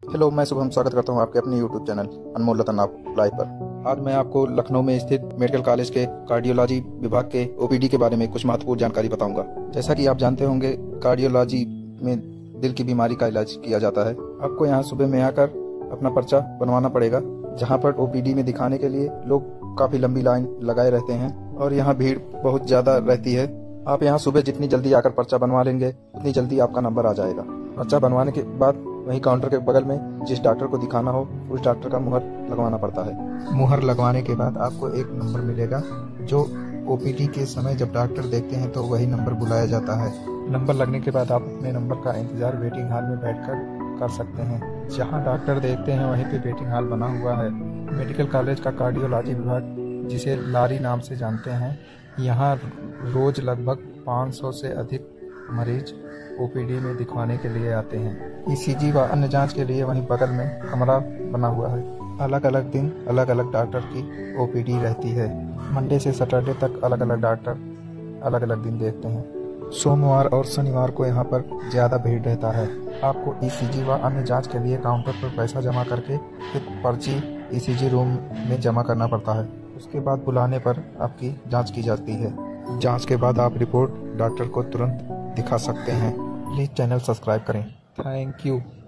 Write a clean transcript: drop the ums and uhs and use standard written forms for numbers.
Hello, मैं शुभम स्वागत करता हूं आपके अपने YouTube channel Anmol Ratan live पर। आज मैं आपको लखनऊ में स्थित मेडिकल कॉलेज के कार्डियोलॉजी विभाग के ओपीडी के बारे में कुछ महत्वपूर्ण जानकारी बताऊंगा। जैसा कि आप जानते होंगे, कार्डियोलॉजी में दिल की बीमारी का इलाज किया जाता है। आपको यहाँ सुबह में आकर अपना पर्चा बनवाना पड़ेगा, जहाँ पर ओपीडी में दिखाने के लिए लोग काफी लंबी लाइन लगाए रहते हैं और यहाँ भीड़ बहुत ज्यादा रहती है। आप यहाँ सुबह जितनी जल्दी आकर पर्चा बनवा लेंगे, उतनी जल्दी आपका नंबर आ जाएगा। पर्चा बनवाने के बाद वहीं काउंटर के बगल में जिस डॉक्टर को दिखाना हो, उस डॉक्टर का मुहर लगवाना पड़ता है। मुहर लगवाने के बाद आपको एक नंबर मिलेगा, जो ओपीडी के समय जब डॉक्टर देखते हैं तो वही नंबर बुलाया जाता है। नंबर लगने के बाद आप अपने नंबर का इंतजार वेटिंग हॉल में बैठकर कर सकते हैं। जहां डॉक्टर देखते हैं वहीं पे वेटिंग हॉल बना हुआ है। मेडिकल कॉलेज का कार्डियोलॉजी विभाग, जिसे लारी नाम से जानते हैं, यहाँ रोज लगभग 500 से अधिक मरीज ओपीडी में दिखवाने के लिए आते हैं। ईसीजी व अन्य जांच के लिए वहीं बगल में कमरा बना हुआ है। अलग अलग दिन अलग अलग डॉक्टर की ओपीडी रहती है। मंडे से सैटरडे तक अलग अलग डॉक्टर अलग अलग दिन देखते हैं। सोमवार और शनिवार को यहाँ पर ज़्यादा भीड़ रहता है। आपको ईसीजी व अन्य जांच के लिए काउंटर पर पैसा जमा करके फिर पर्ची ईसीजी रूम में जमा करना पड़ता है। उसके बाद बुलाने पर आपकी जाँच की जाती है। जाँच के बाद आप रिपोर्ट डॉक्टर को तुरंत दिखा सकते हैं। प्लीज़ चैनल सब्सक्राइब करें। Thank you.